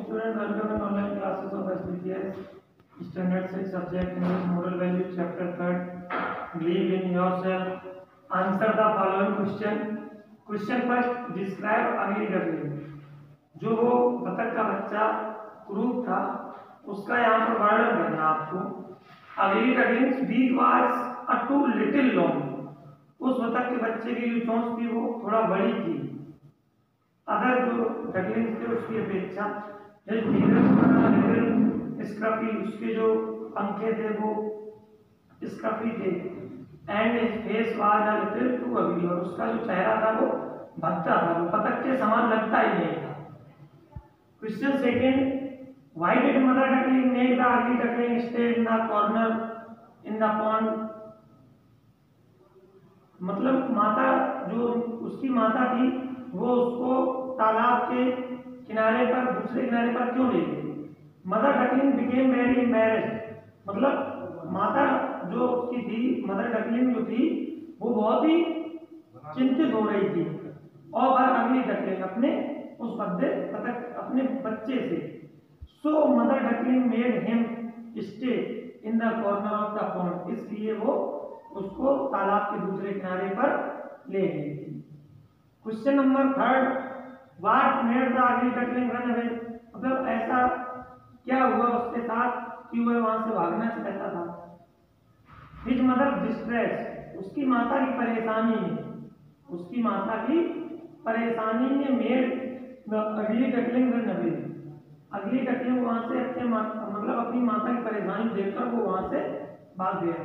student, welcome in online classes of SBTS Standard 6 subject English Moral Values chapter 3rd. Believe in yourself. Answer the following question. Question first. Describe ugly duckling. जो वो बतख का बच्चा croup था उसका यहाँ पर वर्णन करना आपको. ugly duckling's beak was a too little long. उस बतख के बच्चे की जो चोंच थी वो थोड़ा बड़ी थी. अदर जो डकलिंग्स थे उसकी अपेक्षा स्क्रफी, उसके जो पंखे थे वो स्क्रफी थे. And his face was a little too ugly, और उसका जो चेहरा था वो भद्दा था, वो बतख के समान लगता ही नहीं था. Question second. Why did mother duckling make the ugly duckling stay in the corner in the pond. मतलब माता जो उसकी माता थी वो उसको तालाब के किनारे पर दूसरे किनारे पर क्यों ले गई. Mother duckling became very embarrassed. मतलब माता जो उसकी थी, मदर डकलिंग जो थी वो बहुत ही चिंतित हो रही थी. और वह अगली डकलिंग अपने उस बतख अपने बच्चे से. So mother duckling made him stay in the corner of the pond. इसलिए वो उसको तालाब के दूसरे किनारे पर ले गई थी. Question number third. What made the ugly duckling run away. मतलब ऐसा क्या हुआ उसके साथ कि वह वहां से भागना चाहता था. His mother distress. उसकी माता की परेशानी ने made the ugly duckling run away. Ugly duckling वहां से अपनी माता की परेशानी देखकर वो वहां से भाग गया.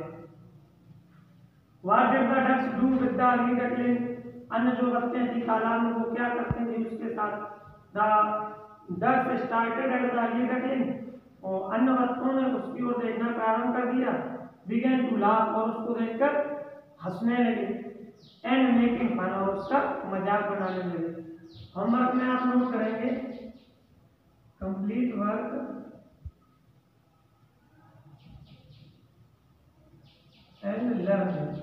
What did the ducks do with the ugly duckling. अन्य जो बच्चे थी तालाब में वो क्या करते थे उसके साथ. The ducks started at the ugly duckling. और अन्य बच्चों ने उसकी ओर देखना प्रारंभ कर दिया. Began to laugh. और उसको देखकर हंसने लगे. And making fun. और उसका मजाक बनाने लगे. होमवर्क में आप नोट करेंगे कंप्लीट वर्क एंड लर्न.